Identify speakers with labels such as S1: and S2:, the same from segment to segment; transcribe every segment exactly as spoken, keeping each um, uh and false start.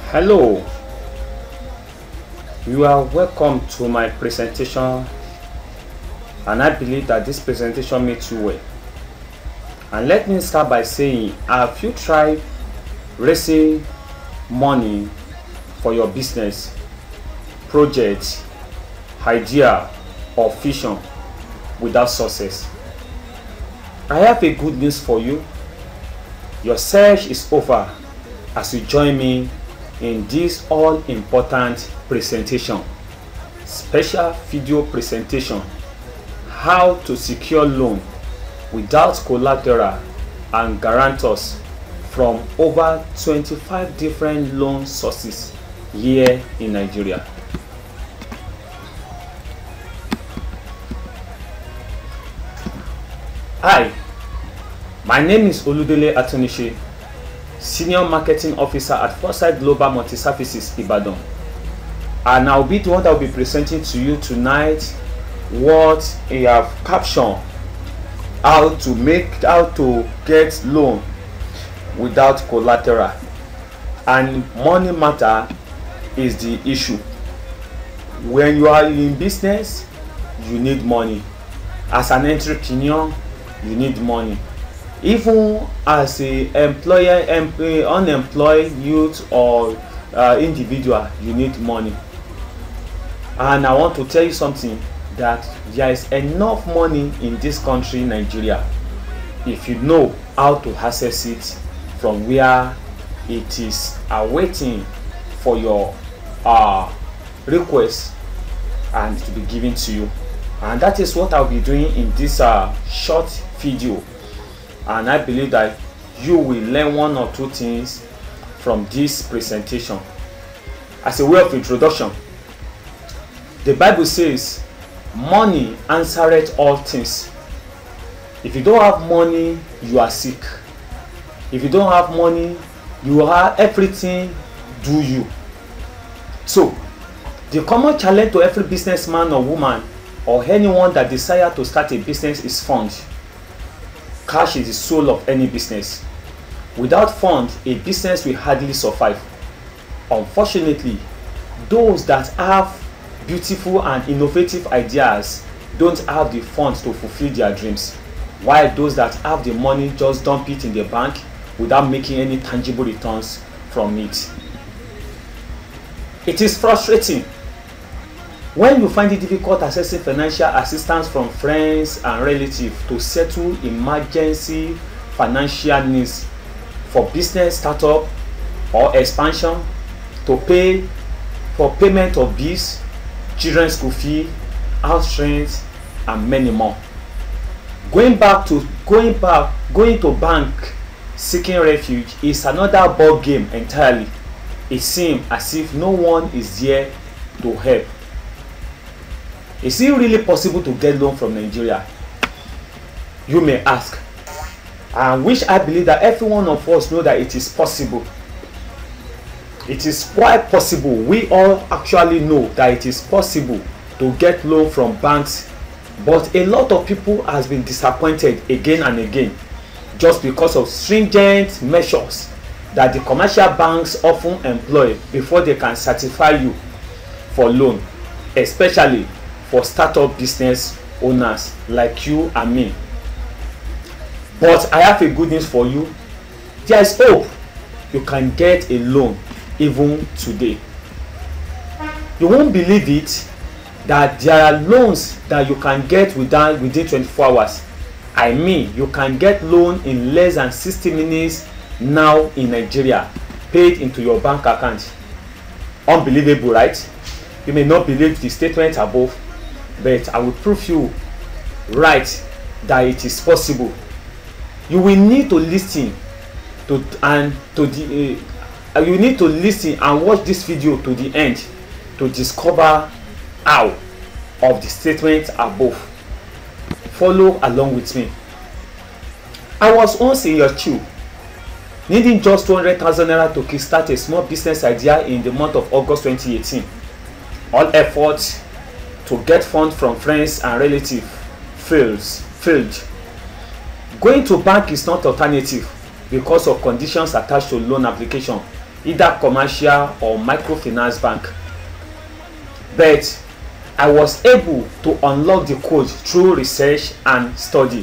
S1: Hello, you are welcome to my presentation, and I believe that this presentation makes you well. And let me start by saying, have you tried raising money for your business, project, idea, or vision without success? I have a good news for you. Your search is over as you join me in this all-important presentation, special video presentation, how to secure loan without collateral and guarantors from over twenty-five different loan sources here in Nigeria. Hi, my name is Oludele Atunishe, Senior Marketing Officer at Foresight Global Multi-Services Ibadan, and I'll be the one that will be presenting to you tonight what I have captioned how to make how to get loan without collateral, and money matter is the issue. When you are in business, you need money. As an entrepreneur, you need money. Even as a employer, em unemployed youth or uh, individual, you need money. And I want to tell you something, that there is enough money in this country, Nigeria, if you know how to access it from where it is awaiting for your uh, request and to be given to you. And that is what I'll be doing in this uh, short video. And I believe that you will learn one or two things from this presentation. As a way of introduction, the Bible says, money answereth all things. If you don't have money, you are sick. If you don't have money, you have everything do you. So, the common challenge to every businessman or woman or anyone that desire to start a business is funds. Cash is the soul of any business. Without funds, a business will hardly survive. Unfortunately, those that have beautiful and innovative ideas don't have the funds to fulfill their dreams, while those that have the money just dump it in the bank without making any tangible returns from it. It is frustrating when you find it difficult accessing financial assistance from friends and relatives to settle emergency financial needs for business startup or expansion, to pay for payment of bills, children's school fee, house rent, and many more. Going back to going back going to bank seeking refuge is another ball game entirely. It seems as if no one is there to help. Is it really possible to get loan from Nigeria? You may ask, and which I believe that every one of us know that it is possible. It is quite possible. We all actually know that it is possible to get loan from banks, but a lot of people has been disappointed again and again just because of stringent measures that the commercial banks often employ before they can certify you for loan, especially for startup business owners like you and me. But I have a good news for you. There is hope. You can get a loan even today. You won't believe it that there are loans that you can get within within twenty-four hours. I mean, you can get loan in less than sixty minutes now in Nigeria, paid into your bank account. Unbelievable, right? You may not believe the statement above, but I will prove you right that it is possible. You will need to listen to and to the uh, you need to listen and watch this video to the end to discover how of the statement above. Follow along with me. I was once in your shoe, needing just two hundred thousand naira to kickstart a small business idea in the month of August twenty eighteen. All efforts to get funds from friends and relatives fails failed. Going to bank is not alternative because of conditions attached to loan application. either commercial or microfinance bank. But I was able to unlock the code through research and study.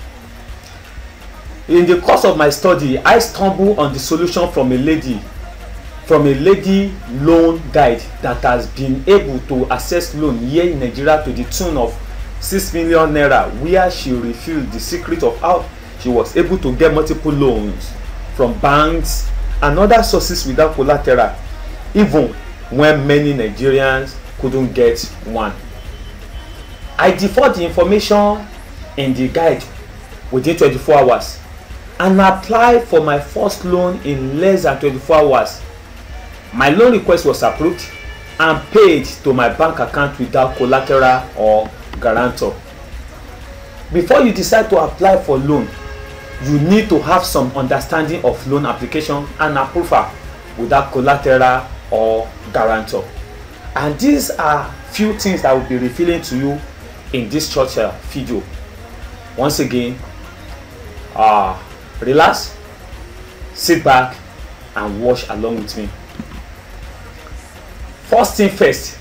S1: In the course of my study, I stumbled on the solution from a lady from a lady loan guide that has been able to access loan here in Nigeria to the tune of six million naira, where she revealed the secret of how she was able to get multiple loans from banks and other sources without collateral, even when many Nigerians couldn't get one. I default the information in the guide within twenty-four hours and applied for my first loan in less than twenty-four hours. My loan request was approved and paid to my bank account without collateral or guarantor. Before you decide to apply for loan, you need to have some understanding of loan application and approval without collateral or guarantor. And these are few things that I will be revealing to you in this short video. Once again, uh, relax, sit back and watch along with me. First thing first,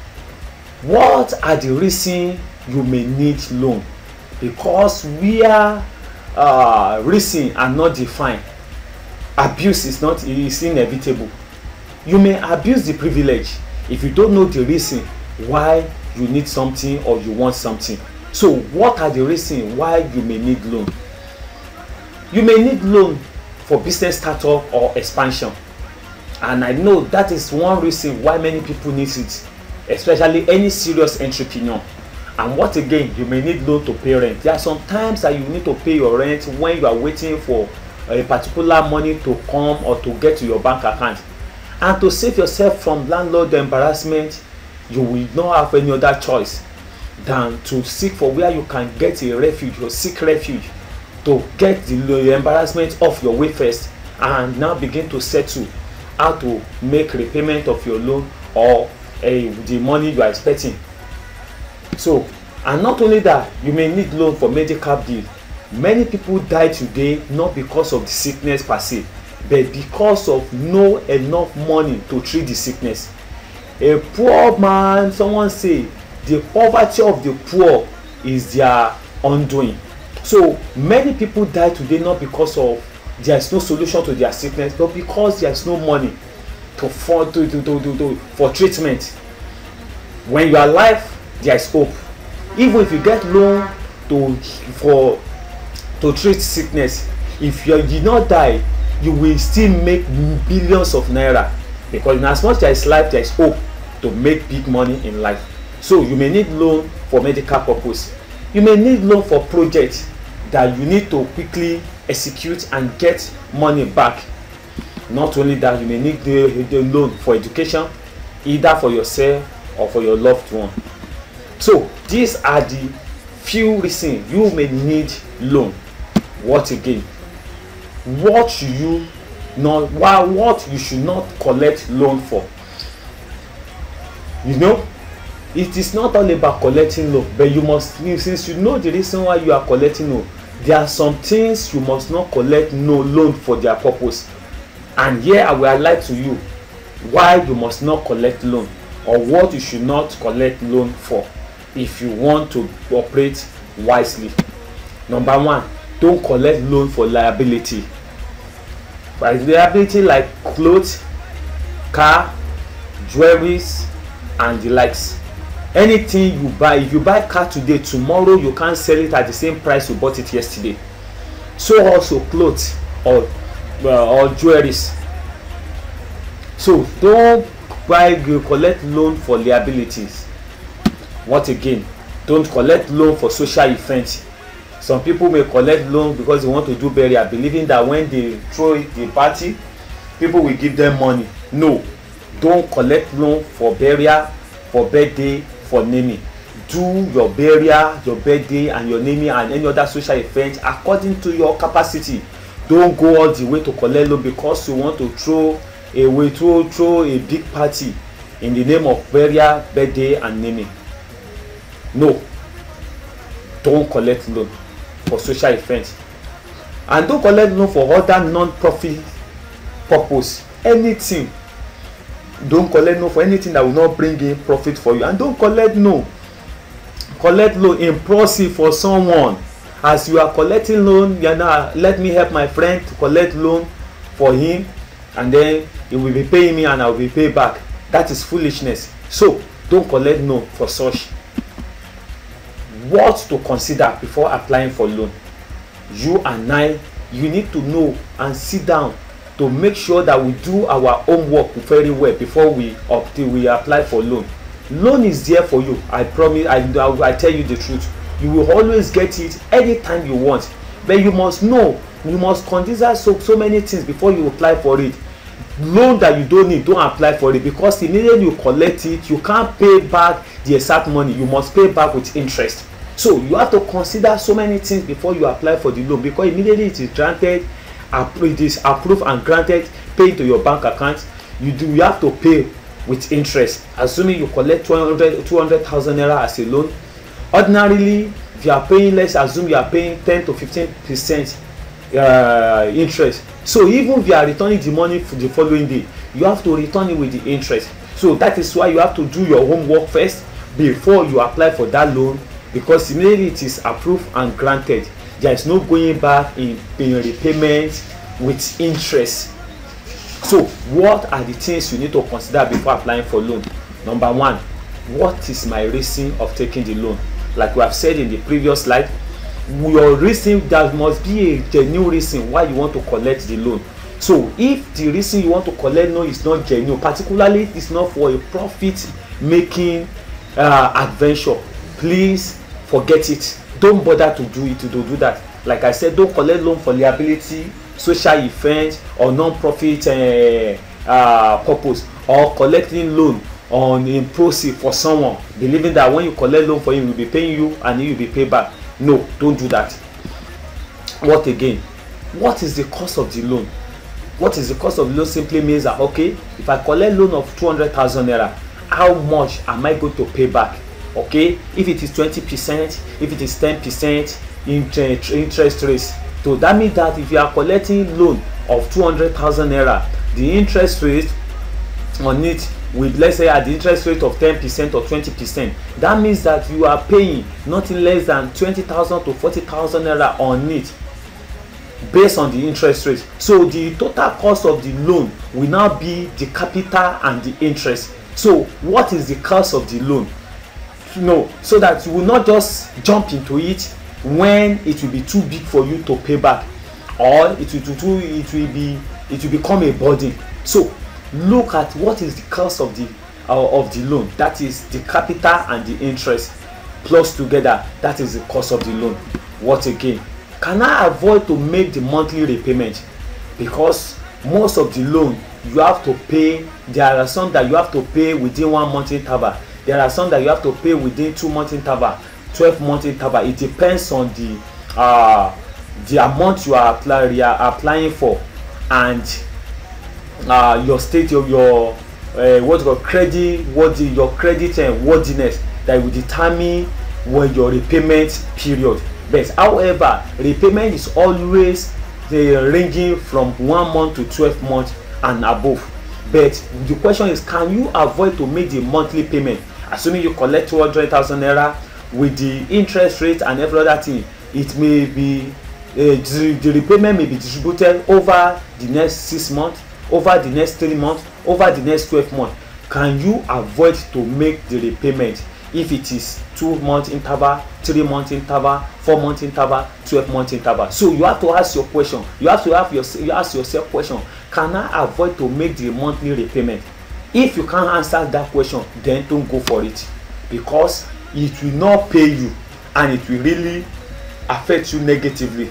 S1: what are the reasons you may need loan? Because where uh, reasons are not defined, abuse is not is inevitable. You may abuse the privilege if you don't know the reason why you need something or you want something. So what are the reasons why you may need loan? You may need loan for business startup or expansion. And I know that is one reason why many people need it, especially any serious entrepreneur. And what again, you may need loan to pay rent. There are some times that you need to pay your rent when you are waiting for a particular money to come or to get to your bank account. And to save yourself from landlord embarrassment, you will not have any other choice than to seek for where you can get a refuge or seek refuge to get the embarrassment off your way first, and now begin to settle how to make repayment of your loan or uh, the money you are expecting. So, and not only that, you may need loan for medical bill. Many people die today not because of the sickness per se, but because of no enough money to treat the sickness. A poor man, someone say, the poverty of the poor is their undoing. So many people die today not because of there is no solution to their sickness, but because there is no money to for to, to, to, to, to for treatment. When you are alive, there is hope. Even if you get loan to for to treat sickness, if you did not die, you will still make billions of naira, because in as much as there is life, there is hope to make big money in life. So you may need loan for medical purpose. You may need loan for projects that you need to quickly execute and get money back. Not only that, you may need the, the loan for education, either for yourself or for your loved one. So these are the few reasons you may need loan. What again? What should you not why what you should not collect loan for? You know, it is not all about collecting loan, but you must, since you know the reason why you are collecting loan, there are some things you must not collect no loan for their purpose. And here I will highlight to you why you must not collect loan, or what you should not collect loan for if you want to operate wisely. Number one, don't collect loan for liability. By liability like clothes, car, jewelries and the likes. Anything you buy, if you buy car today, tomorrow you can't sell it at the same price you bought it yesterday. So also clothes or uh, or jewelries. So don't buy, you collect loan for liabilities. What again? Don't collect loan for social events. Some people may collect loan because they want to do burial, believing that when they throw the party, people will give them money. No, don't collect loan for burial, for birthday, for naming. Do your burial, your birthday and your naming and any other social event according to your capacity. Don't go all the way to collect loan because you want to throw a way throw throw a big party in the name of burial, birthday and naming. No, don't collect loan for social events, and don't collect loan for other non-profit purpose. anything. Don't collect no for anything that will not bring in profit for you, and don't collect no collect loan impulsive for someone. As you are collecting loan, you know, let me help my friend to collect loan for him, and then he will be paying me and I will be paid back. That is foolishness. So don't collect no for such. What to consider before applying for loan? You and I, you need to know and sit down to make sure that we do our homework very well before we opt we apply for loan. Loan is there for you. I promise. I, I I tell you the truth. You will always get it anytime you want, but you must know, you must consider so so many things before you apply for it. Loan that you don't need, don't apply for it, because immediately you collect it, you can't pay back the exact money. You must pay back with interest. So you have to consider so many things before you apply for the loan, because immediately it is granted, it is approved and granted, paid to your bank account, you do you have to pay with interest. Assuming you collect two hundred thousand naira as a loan, ordinarily if you are paying, let's assume you are paying ten to fifteen percent uh, interest. So even if you are returning the money for the following day, you have to return it with the interest. So that is why you have to do your homework first before you apply for that loan, because immediately it is approved and granted, there is no going back in, in repayment with interest. So what are the things you need to consider before applying for loan? Number one, what is my reason of taking the loan? Like we have said in the previous slide, your reason, there must be a genuine reason why you want to collect the loan. So if the reason you want to collect loan is not genuine, particularly if it's not for a profit making uh, adventure, please forget it. Don't bother to do it to do that. Like I said, don't collect loan for liability, social event, or non-profit uh, uh, purpose, or collecting loan on impulsive for someone, believing that when you collect loan for him, he will be paying you and he will be paid back. No, don't do that. What again? What is the cost of the loan? What is the cost of the loan simply means that, okay, if I collect loan of two hundred thousand naira, how much am I going to pay back? Okay, if it is twenty percent, if it is ten percent interest interest rates, so that means that if you are collecting loan of two hundred thousand naira, the interest rate on it with, let's say, at the interest rate of ten percent or twenty percent, that means that you are paying nothing less than twenty thousand to forty thousand naira on it based on the interest rate. So the total cost of the loan will now be the capital and the interest. So what is the cost of the loan? No, so that you will not just jump into it when it will be too big for you to pay back, or it will do it will be it will become a burden. So look at what is the cost of the uh, of the loan. That is the capital and the interest plus together. That is the cost of the loan. What again? Can I avoid to make the monthly repayment? Because most of the loan you have to pay. There are some that you have to pay within one month interval. There are some that you have to pay within two month interval, twelve month interval. It depends on the uh the amount you are, apply, you are applying for, and uh your state of your uh, what your credit worthy your credit and worthiness, that will determine when your repayment period. But however, repayment is always uh, ranging from one month to twelve months and above. But the question is, can you avoid to make the monthly payment? Assuming you collect two hundred thousand naira, with the interest rate and every other thing, it may be uh, the, the repayment may be distributed over the next six months, over the next three months, over the next twelve months. Can you avoid to make the repayment if it is two month interval, three month interval, four month interval, twelve month interval? So you have to ask your question. You have to have your you ask yourself question: can I avoid to make the monthly repayment? If you can't answer that question, then don't go for it, because it will not pay you and it will really affect you negatively.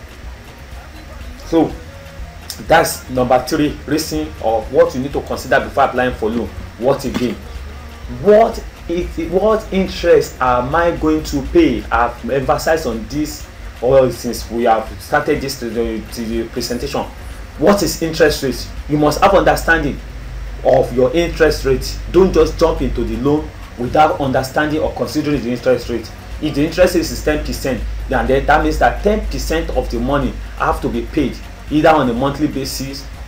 S1: So that's number three reason of what you need to consider before applying for loan. What again? What if what interest am I going to pay? I've emphasized on this all since we have started this to the, to the presentation. What is interest rate? You must have understanding of your interest rate. Don't just jump into the loan without understanding or considering the interest rate. If the interest rate is ten percent, then that means that ten percent of the money have to be paid either on a monthly basis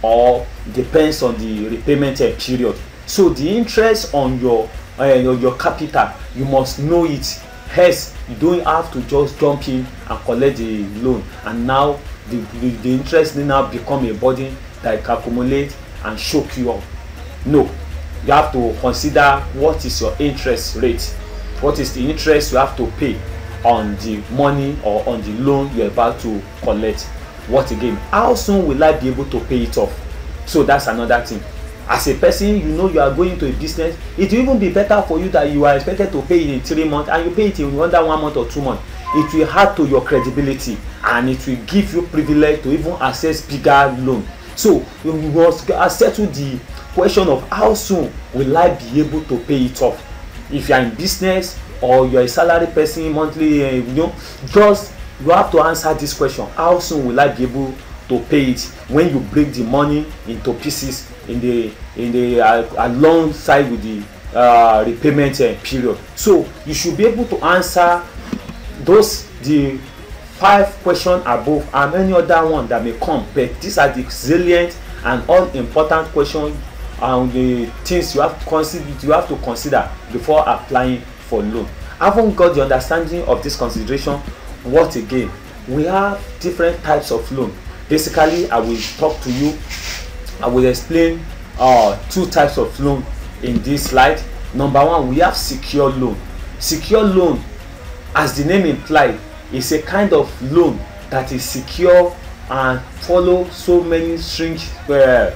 S1: or depends on the repayment uh, period. So the interest on your uh, your, your capital, you must know it. Hence, you don't have to just jump in and collect the loan, and now the, the, the interest may now become a burden that can accumulate and choke you up. No, you have to consider what is your interest rate, what is the interest you have to pay on the money or on the loan you're about to collect. What again, how soon will I be able to pay it off? So that's another thing. As a person, you know you are going into a business, it will even be better for you that you are expected to pay it in three months and you pay it in under one month or two months. It will add to your credibility and it will give you privilege to even access bigger loan. So you must settle the question of how soon will I be able to pay it off. If you are in business or you are a salary person monthly, uh, you know, just you have to answer this question: how soon will I be able to pay it? When you break the money into pieces in the in the uh, alongside with the uh, repayment uh, period. So you should be able to answer those the five questions above and any other one that may come, but these are the salient and all important questions and the things you have to consider you have to consider before applying for loan. Having got the understanding of this consideration, what again? We have different types of loan. Basically, I will talk to you, I will explain uh, two types of loan in this slide. Number one, we have secure loan. Secure loan, as the name implies, is a kind of loan that is secure and follow so many strange uh,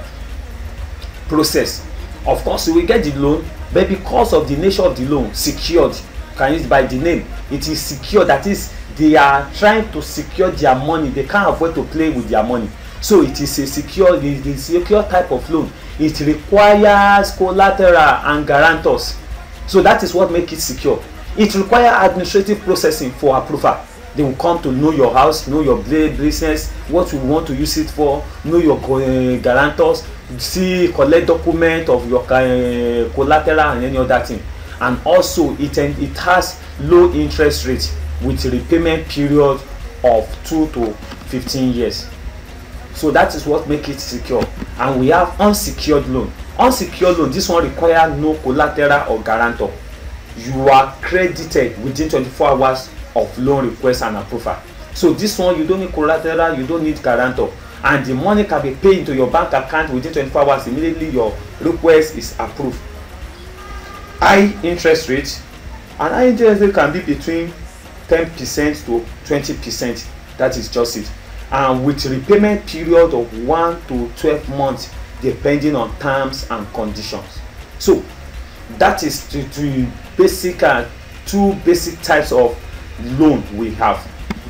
S1: process. Of course, you will get the loan, but because of the nature of the loan, secured, can use by the name, it is secure. That is, they are trying to secure their money. They can't afford to play with their money. So it is a secure, it is a secure type of loan. It requires collateral and guarantors. So that is what makes it secure. It requires administrative processing for approval. They will come to know your house, know your business, what you want to use it for, know your uh, guarantors, see, collect document of your uh, collateral and any other thing. And also it, it has low interest rate with repayment period of two to fifteen years. So that is what makes it secure. And we have unsecured loan. Unsecured loan, this one requires no collateral or guarantor. You are credited within twenty-four hours of loan request and approval. So this one, you don't need collateral, you don't need guarantor, and the money can be paid into your bank account within twenty-four hours. Immediately your request is approved. High interest rate, and high interest rate can be between ten percent to twenty percent. That is just it. And with repayment period of one to twelve months, depending on terms and conditions. So that is the two basic uh, two basic types of loan we have.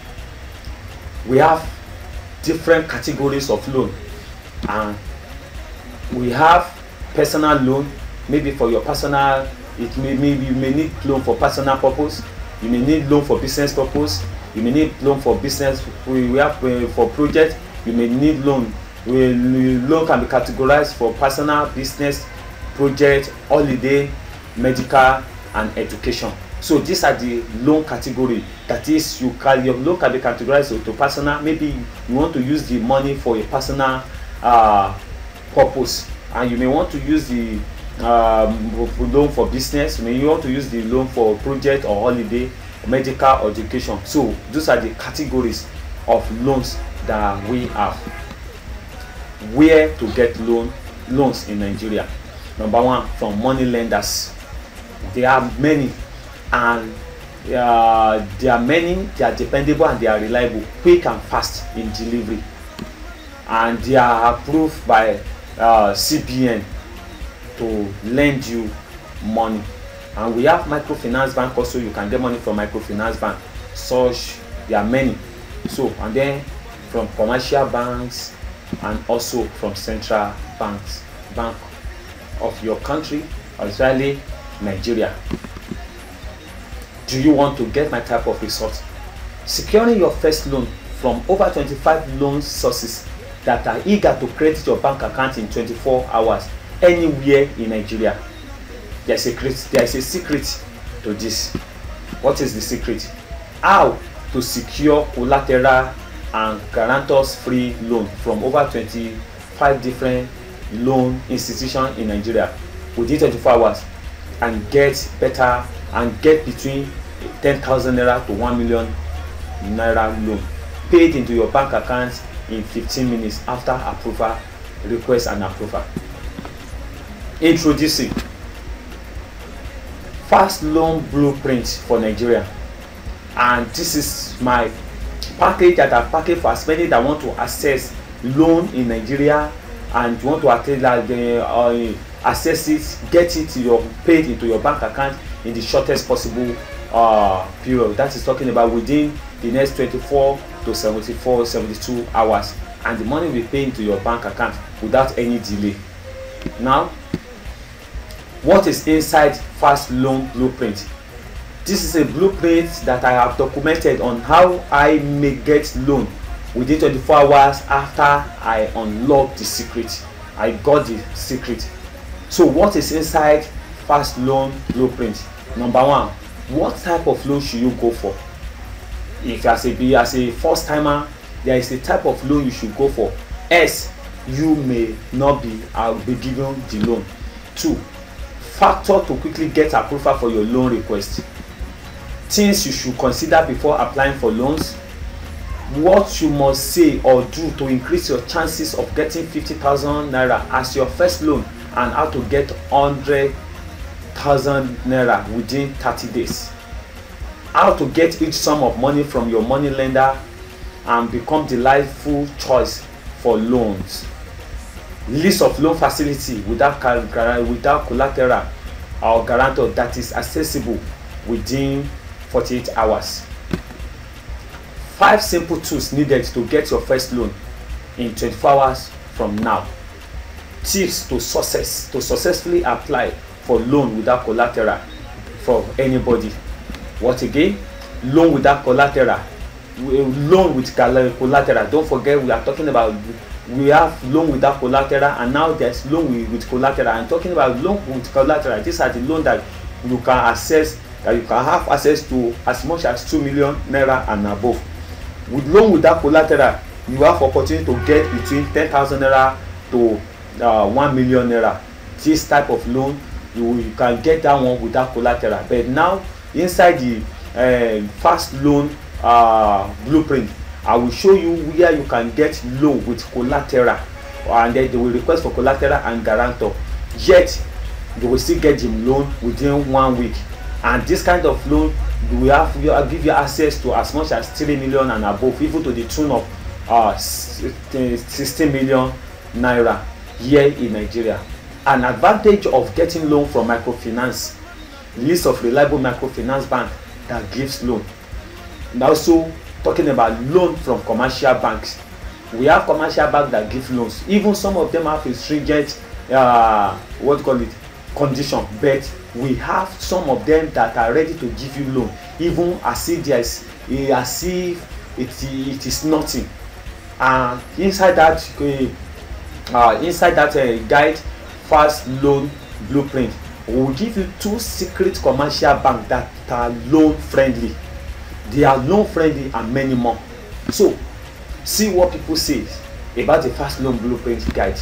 S1: We have different categories of loan, and we have personal loan. Maybe for your personal, it may maybe you may need loan for personal purpose. You may need loan for business purpose. You may need loan for business. We, we have uh, for project. You may need loan. We, loan can be categorized for personal, business, project, holiday, medical, and education. So these are the loan category. That is, you can your loan can be categorized to personal. Maybe you want to use the money for a personal uh, purpose, and you may want to use the um, loan for business. You may want to use the loan for project or holiday, medical or education. So those are the categories of loans that we have. Where to get loan loans in Nigeria? Number one, from money lenders. There are many, and uh, there are many. They are dependable and they are reliable, quick and fast in delivery, and they are approved by uh, C B N to lend you money. And we have microfinance bank also. You can get money from microfinance bank. Such there are many. So, and then from commercial banks and also from central banks, bank of your country, especially Nigeria. Do you want to get my type of result? Securing your first loan from over twenty-five loan sources that are eager to credit your bank account in twenty-four hours anywhere in Nigeria. There's a secret, there is a secret to this. What is the secret? How to secure collateral and guarantors free loan from over twenty-five five different loan institutions in Nigeria within twenty-four hours and get better and get between ten thousand naira to one million naira loan paid into your bank account in fifteen minutes after approval request and approval. Introducing fast loan blueprint for Nigeria, and this is my package that I package for as many that want to access loan in Nigeria and want to access that they uh, access it, get it to your paid into your bank account in the shortest possible uh, period. That is talking about within the next twenty-four to seventy-four, seventy-two hours, and the money will be paid into your bank account without any delay. Now, what is inside fast loan blueprint? This is a blueprint that I have documented on how I may get loan within twenty-four hours after I unlock the secret. I got the secret. So what is inside fast loan blueprint? Number one, what type of loan should you go for? If as a as a first timer, there is a type of loan you should go for, else you may not be uh, be given the loan. Two, factor to quickly get approval for your loan request. Things you should consider before applying for loans. What you must say or do to increase your chances of getting fifty thousand naira as your first loan, and how to get one hundred thousand naira within thirty days. How to get each sum of money from your money lender and become the rightful choice for loans. List of loan facility without without collateral or guarantor that is accessible within forty-eight hours. Five simple tools needed to get your first loan in twenty-four hours from now. Tips to success to successfully apply for loan without collateral for anybody. What again? Loan without collateral. Loan with collateral. Don't forget, we are talking about we have loan without collateral, and now there's loan with collateral. I'm talking about loan with collateral. These are the loan that you can access, that you can have access to as much as two million naira and above. With loan without collateral, you have opportunity to get between ten thousand naira to uh, one million naira. This type of loan, you, you can get that one without collateral. But now, inside the uh, fast loan uh, blueprint, I will show you where you can get loan with collateral, and then they will request for collateral and guarantor. Yet, they will still get the loan within one week. And this kind of loan, we have will give you access to as much as three million and above, even to the tune of uh, sixteen million naira here in Nigeria. An advantage of getting loan from microfinance, list of reliable microfinance bank that gives loan. And also talking about loan from commercial banks. We have commercial banks that give loans. Even some of them have a stringent uh, what do you call it condition, but we have some of them that are ready to give you loan, even as if there is as if it, it is nothing. And inside that uh, inside that uh, guide fast loan blueprint, we will give you two secret commercial banks that are loan friendly. They are loan friendly and many more. So see what people say about the fast loan blueprint guide.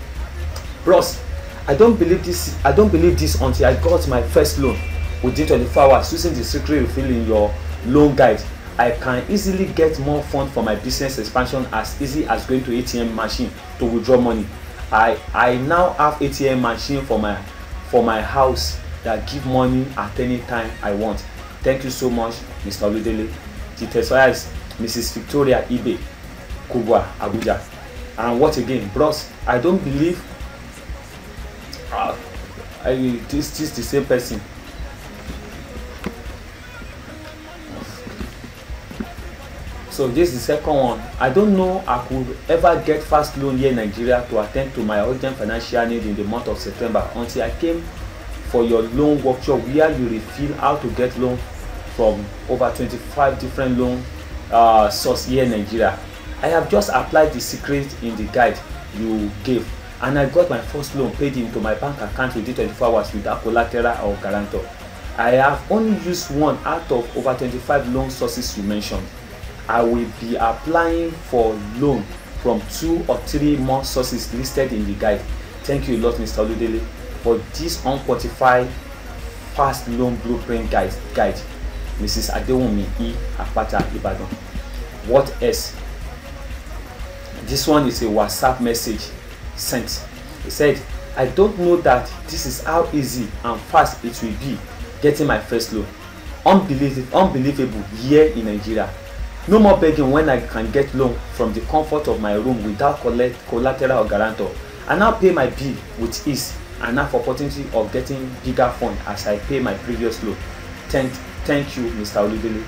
S1: Bros, I don't believe this. I don't believe this until I got my first loan within twenty-four hours using the secret refill in your loan guide. I can easily get more funds for my business expansion as easy as going to A T M machine to withdraw money. I I now have A T M machine for my for my house that give money at any time I want. Thank you so much, Mister Oludele. The testifier is Missus Victoria Ibe, Kubwa, Abuja. And what again, bros? I don't believe uh, I this this the same person. So this is the second one. I don't know I could ever get fast loan here in Nigeria to attend to my urgent financial need in the month of September until I came for your loan workshop where you reveal how to get loan from over twenty-five different loan uh, sources here in Nigeria. I have just applied the secret in the guide you gave, and I got my first loan paid into my bank account within twenty-four hours without collateral or guarantor. I have only used one out of over twenty-five loan sources you mentioned. I will be applying for loan from two or three more sources listed in the guide. Thank you a lot, Mister Oludele, for this unquantified fast loan blueprint guide. guide. Missus Adewunmi E. Apata, Ibadan. What else? This one is a WhatsApp message sent. He said, I don't know that this is how easy and fast it will be getting my first loan. Unbelievable, unbelievable here in Nigeria. No more begging when I can get loan from the comfort of my room without collect, collateral or guarantor. I now pay my bill with ease and have opportunity of getting bigger fund as I pay my previous loan. Thank, thank you, Mister Oludele.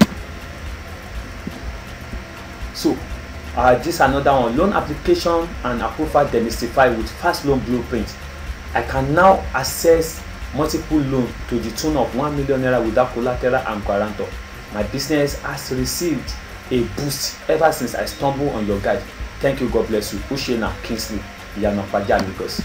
S1: So, uh, this another one. Loan application and approval demystified with fast loan blueprint. I can now access multiple loans to the tune of one million naira without collateral and guarantor. My business has received a boost ever since I stumbled on your guide. Thank you, God bless you. Ushena Kingsley, Yanopaja, Lagos.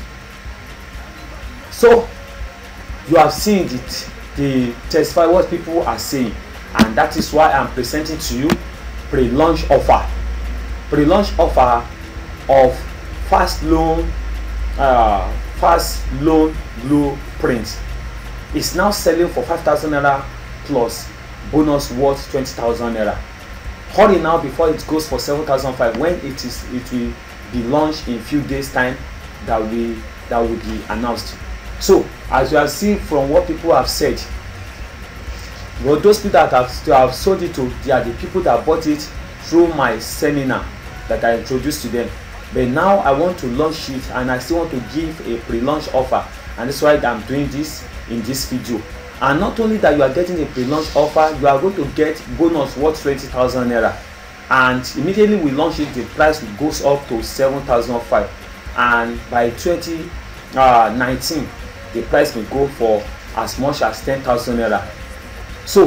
S1: So, you have seen it, the testify what people are saying, and that is why I'm presenting to you pre-launch offer. Pre-launch offer of fast loan, uh, fast loan blueprint is now selling for five thousand naira plus bonus worth twenty thousand naira. Hurry now before it goes for seven thousand five when it is it will be launched in few days time. That will that will be announced. So as you have seen from what people have said, well, those people that have, have sold it to, they are the people that bought it through my seminar that I introduced to them. But now I want to launch it, and I still want to give a pre-launch offer, and that's why I'm doing this in this video. And not only that, you are getting a pre-launch offer, you are going to get bonus worth twenty thousand naira, and immediately we launch it, the price goes up to seven thousand five, and by twenty nineteen the price will go for as much as ten thousand naira. So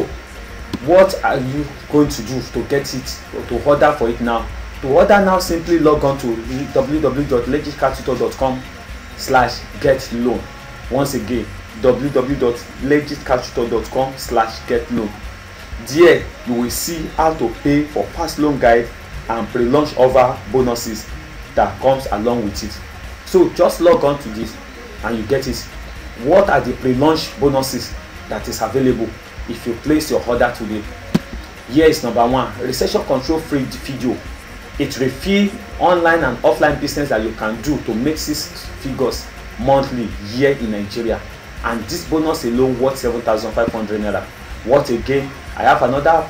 S1: what are you going to do to get it, to order for it now? To order now, simply log on to w w w dot legit capital dot com slash get loan. Once again, w w w dot legit capital dot com slash get loan. There you will see how to pay for fast loan guide and pre-launch offer bonuses that comes along with it. So just log on to this and you get it. What are the pre-launch bonuses that is available if you place your order today? Here is number one, recession control free video. It reveals online and offline business that you can do to make six figures monthly here in Nigeria, and this bonus alone worth seven thousand five hundred naira. What again? I have another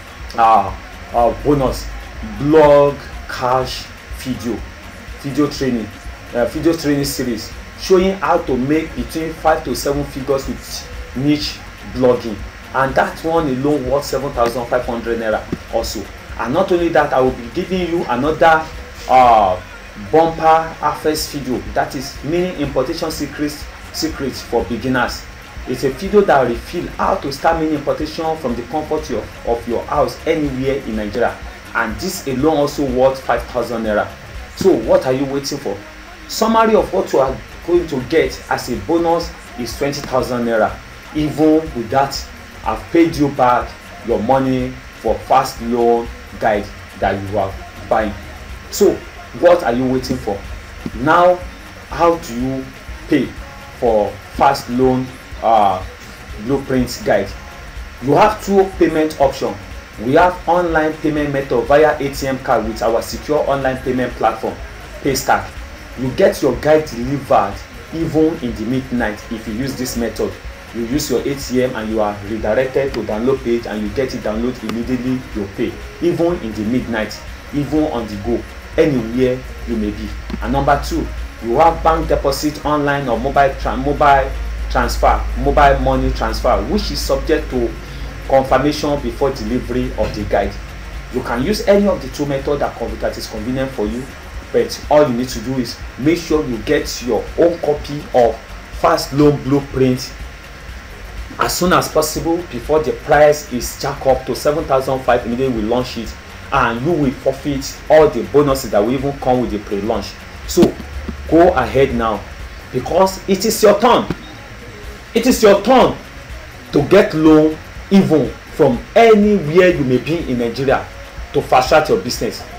S1: uh, uh, bonus, blog cash video video training uh, video training series showing how to make between five to seven figures with niche blogging, and that one alone worth seven thousand five hundred naira also. And not only that, I will be giving you another uh, bumper harvest video, that is meaning importation secrets secrets for beginners. It's a video that will reveal how to start mini importation from the comfort of, of your house anywhere in Nigeria, and this alone also worth five thousand naira. So what are you waiting for? Summary of what you are going to get as a bonus is twenty thousand naira. Even with that, I've paid you back your money for fast loan guide that you are buying. So what are you waiting for? Now, how do you pay for fast loan uh, blueprint guide? You have two payment options. We have online payment method via A T M card with our secure online payment platform, Paystack. You get your guide delivered even in the midnight if you use this method. You use your A T M and you are redirected to download page, and you get it download immediately. You pay even in the midnight, even on the go, anywhere you may be. And number two, you have bank deposit online or mobile tra mobile transfer, mobile money transfer, which is subject to confirmation before delivery of the guide. You can use any of the two methods that, that is convenient for you, but all you need to do is make sure you get your own copy of fast loan blueprint as soon as possible before the price is jacked up to seven thousand five. Immediately we launch it, and you will forfeit all the bonuses that will even come with the pre-launch. So go ahead now, because it is your turn. It is your turn to get loan even from anywhere you may be in Nigeria to fast track your business.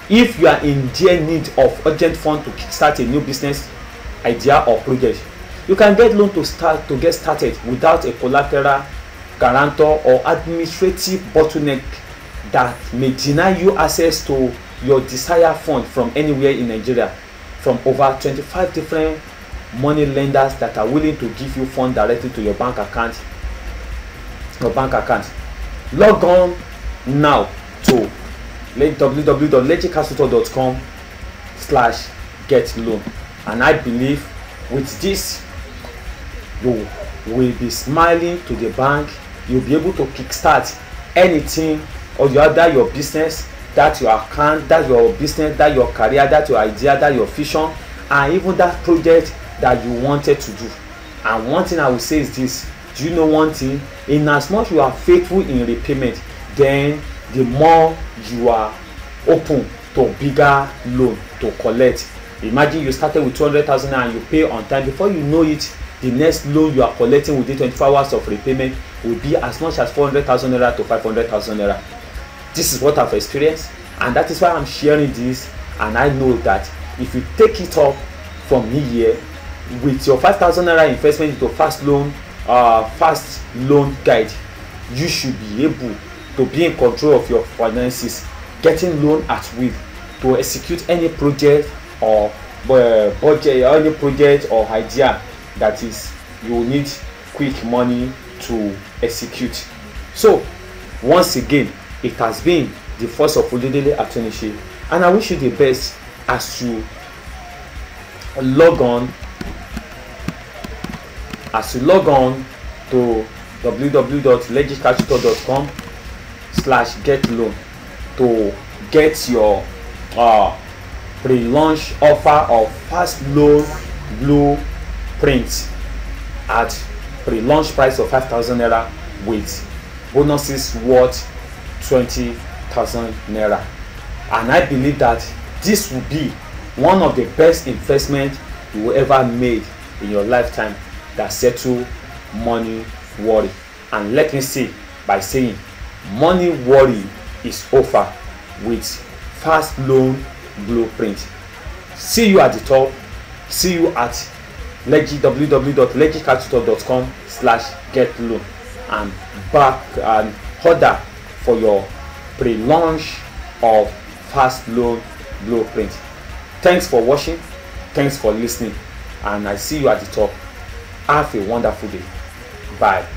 S1: If you are in dire need of urgent fund to kickstart a new business idea or project, you can get loan to start to get started without a collateral, guarantor, or administrative bottleneck that may deny you access to your desired fund from anywhere in Nigeria, from over twenty-five different money lenders that are willing to give you funds directly to your bank account. Your bank account. Log on now to w w w dot legit capital dot com slash get loan, and I believe with this you will be smiling to the bank. You'll be able to kickstart anything or the other, your business, that your account, that your business, that your career, that your idea, that your vision, and even that project that you wanted to do. And one thing I will say is this: do you know one thing? In as much you are faithful in repayment, then the more you are open to bigger loan to collect. Imagine you started with two hundred thousand and you pay on time. Before you know it, the next loan you are collecting within twenty-four hours of repayment will be as much as four hundred thousand naira to five hundred thousand naira. This is what I've experienced, and that is why I'm sharing this. And I know that if you take it up from me here with your five thousand naira investment into fast loan, uh, fast loan guide, you should be able to be in control of your finances, getting loan at will to execute any project or uh, budget or any project or idea that is you need quick money to execute. So once again, it has been the Force of Oludele Atunishe, and I wish you the best as you log on as you log on to w w w dot legit capital dot com slash get loan to get your uh, pre-launch offer of fast loan blueprint at pre-launch price of five thousand naira with bonuses worth twenty thousand naira. And I believe that this will be one of the best investments you will ever made in your lifetime that settle money worry. And let me say by saying money worry is over with fast loan blueprint. See you at the top. See you at legit w w w dot legit capital dot com slash get loan and back and order for your pre-launch of fast loan blueprint. Thanks for watching. Thanks for listening, and I see you at the top. Have a wonderful day. Bye.